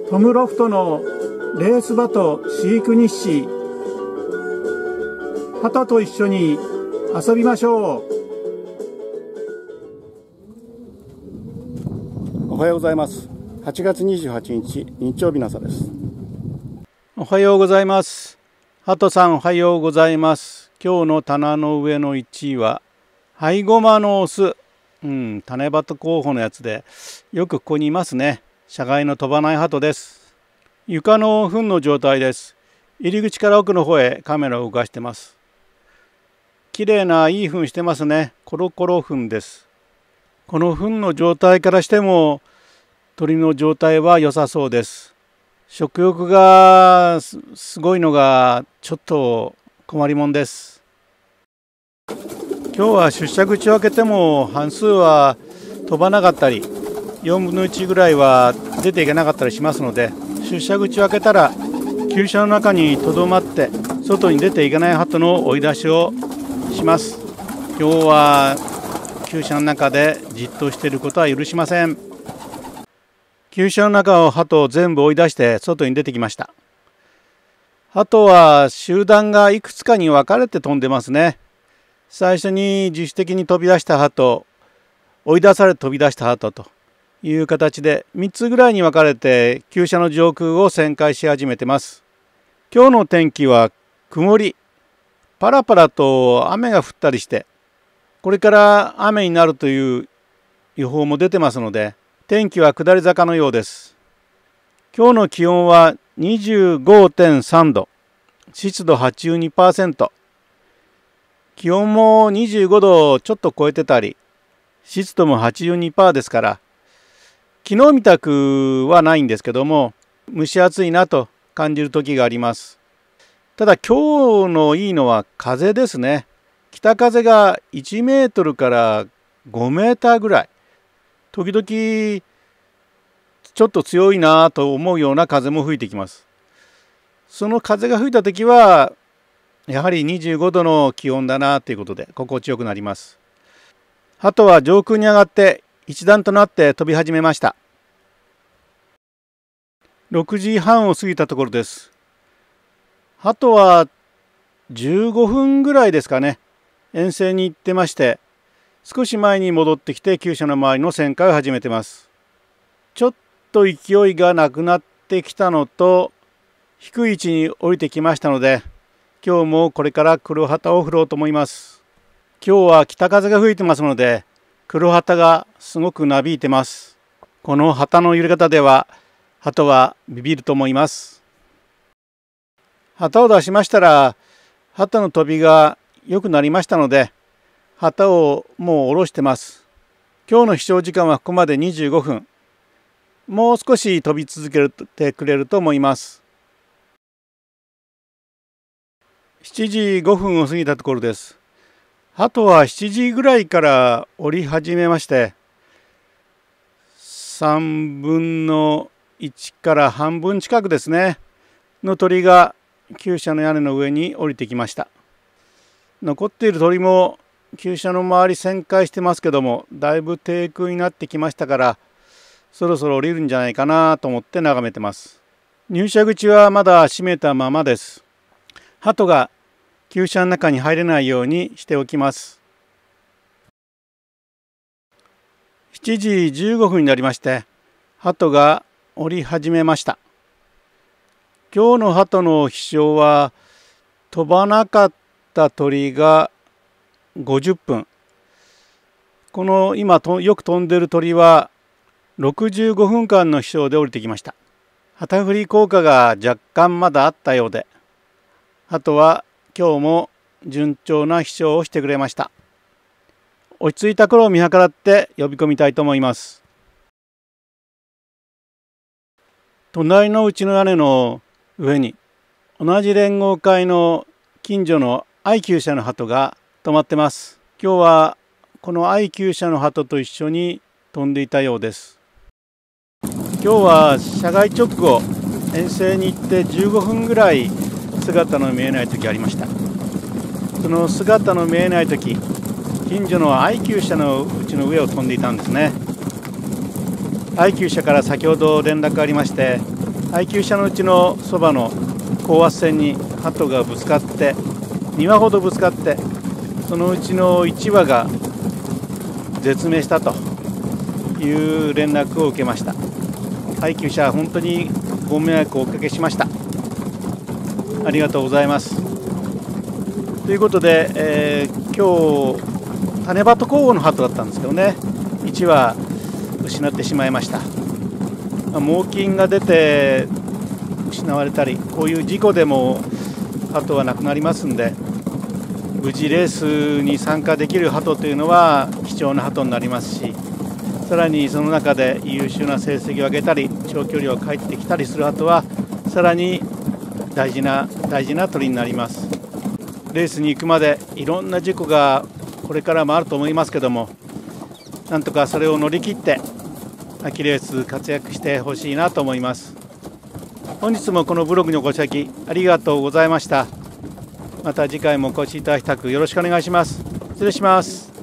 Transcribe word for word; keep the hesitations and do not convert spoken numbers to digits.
トムロフトのレースバト飼育日誌。鳩と一緒に遊びましょう。 おはようございます。はちがつにじゅうはちにち日曜日の朝です。 おはようございます。鳩さんおはようございます。今日の棚の上のいちいはハイゴマのオス、うん、種鳩候補のやつでよくここにいますね。車外の飛ばない鳩です。床の糞の状態です。入り口から奥の方へカメラを動かしてます。綺麗ないい糞してますね。コロコロ糞です。この糞の状態からしても鳥の状態は良さそうです。食欲がすごいのがちょっと困りもんです。今日は出社口を開けても半数は飛ばなかったりよんぶんのいちぐらいは出ていけなかったりしますので、出社口を開けたら厩舎の中にとどまって外に出ていけない鳩の追い出しをします。今日は厩舎の中でじっとしていることは許しません。厩舎の中を鳩を全部追い出して外に出てきました。鳩は集団がいくつかに分かれて飛んでますね。最初に自主的に飛び出した鳩、追い出されて飛び出した鳩という形でみっつぐらいに分かれて厩舎の上空を旋回し始めてます。今日の天気は曇り、パラパラと雨が降ったりして、これから雨になるという予報も出てますので、天気は下り坂のようです。今日の気温は にじゅうごてんさんど、湿度 はちじゅうにパーセント、気温もにじゅうごどをちょっと超えてたり、湿度も はちじゅうにパーセント ですから、昨日みたくはないんですけども、蒸し暑いなと感じる時があります。ただ今日のいいのは風ですね。北風がいちメートルからごメーターぐらい、時々ちょっと強いなと思うような風も吹いてきます。その風が吹いた時はやはりにじゅうごどの気温だなということで心地よくなります。鳩は上空に上がって一段となって飛び始めました。ろくじはんを過ぎたところです。鳩はじゅうごふんぐらいですかね、遠征に行ってまして、少し前に戻ってきて厩舎の周りの旋回を始めてます。ちょっと勢いがなくなってきたのと、低い位置に降りてきましたので、今日もこれから黒旗を振ろうと思います。今日は北風が吹いてますので、黒旗がすごくなびいてます。この旗の揺れ方では鳩はビビると思います。旗を出しましたら鳩の飛びが良くなりましたので、旗をもう下ろしてます。今日の飛翔時間はここまでにじゅうごふん。もう少し飛び続けてくれると思います。しちじごふんを過ぎたところです。鳩はしちじぐらいから降り始めまして、さんぶんのいちから半分近くですねの鳥が厩舎の屋根の上に降りてきました。残っている鳥も厩舎の周り旋回してますけども、だいぶ低空になってきましたから、そろそろ降りるんじゃないかなと思って眺めてます。入社口はまだ閉めたままです。鳩が厩舎の中に入れないようにしておきます。しちじじゅうごふんになりまして、鳩が降り始めました。今日の鳩の飛翔は飛ばなかった鳥がごじゅっぷん、この今とよく飛んでる鳥はろくじゅうごふんかんの飛翔で降りてきました。旗振り効果が若干まだあったようで、鳩は今日も順調な飛翔をしてくれました。落ち着いた頃を見計らって呼び込みたいと思います。隣のうちの屋根の上に同じ連合会の近所の愛厩舎の鳩が止まってます。今日はこの愛厩舎の鳩と一緒に飛んでいたようです。今日は車外直後遠征に行ってじゅうごふんぐらい姿の見えない時ありました。その姿の見えない時、近所の愛厩舎のうちの上を飛んでいたんですね。愛厩舎から先ほど連絡ありまして、 配給車のうちのそばの高圧線に鳩がぶつかってにわほどぶつかって、そのうちのいちわが絶命したという連絡を受けました。配給車は本当にご迷惑をおかけしました。ありがとうございます。ということで、えー、今日種鳩候補の鳩だったんですけどね、いちわ失ってしまいました。まあ、猛禽が出て失われたり、こういう事故でも鳩はなくなりますんで、無事レースに参加できる鳩というのは貴重な鳩になりますし、さらにその中で優秀な成績を上げたり長距離を帰ってきたりする鳩はさらに大事な大事な鳥になります。レースに行くまでいろんな事故がこれからもあると思いますけども、なんとかそれを乗り切って秋レース活躍してほしいなと思います。本日もこのブログにご視聴ありがとうございました。また次回もお越しいただきたくよろしくお願いします。失礼します。